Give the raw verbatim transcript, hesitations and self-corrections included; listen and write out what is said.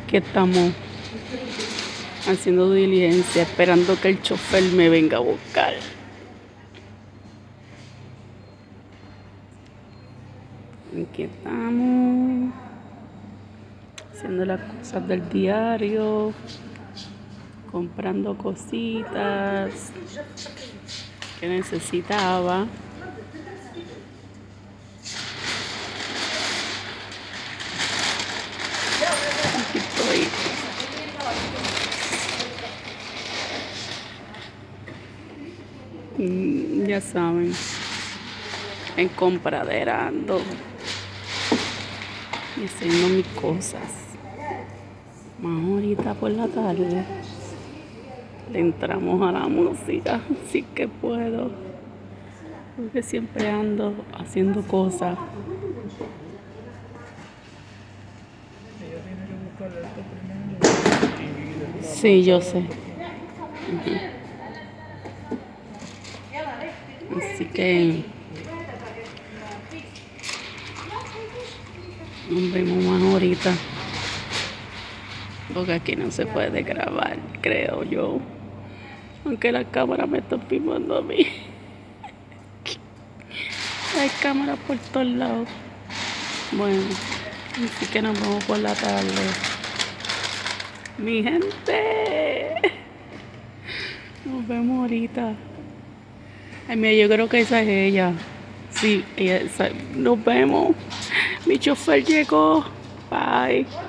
Aquí estamos haciendo diligencia, esperando que el chofer me venga a buscar. Aquí estamos haciendo las cosas del diario, comprando cositas que necesitaba. Aquí estoy. Mm, ya saben, en compradera ando y haciendo mis cosas. Más ahorita por la tarde le entramos a la música, sí que puedo, porque siempre ando haciendo cosas. Sí, yo sé. Uh-huh. Así que nos vemos más ahorita, porque aquí no se puede grabar, creo yo, aunque la cámara me está filmando a mí. Hay cámaras por todos lados. Bueno, así que nos vemos por la tarde, mi gente. Nos vemos ahorita. Ay, mira, yo creo que esa es ella. Sí, ella, esa. Nos vemos. Mi chofer llegó. Bye.